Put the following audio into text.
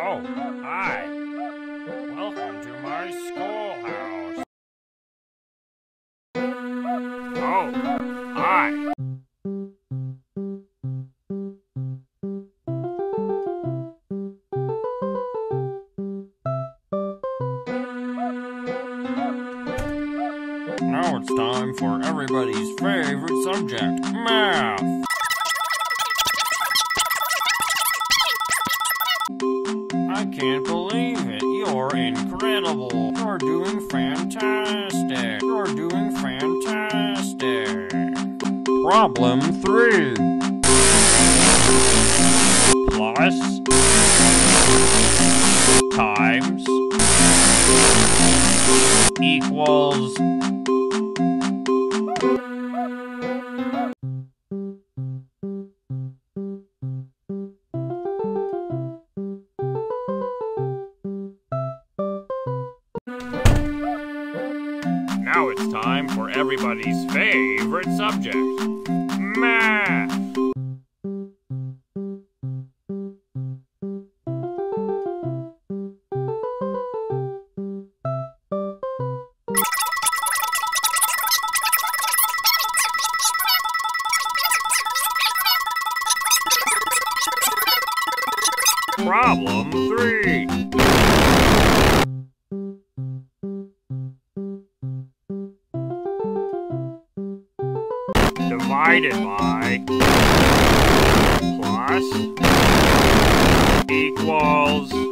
Oh, hi. Welcome to my schoolhouse. Oh, hi. Now it's time for everybody's favorite subject, math. I can't believe it. You're incredible. You're doing fantastic. You're doing fantastic. Problem 3. Plus times equals Now it's time for everybody's favorite subject, math. Problem 3. Divided by plus equals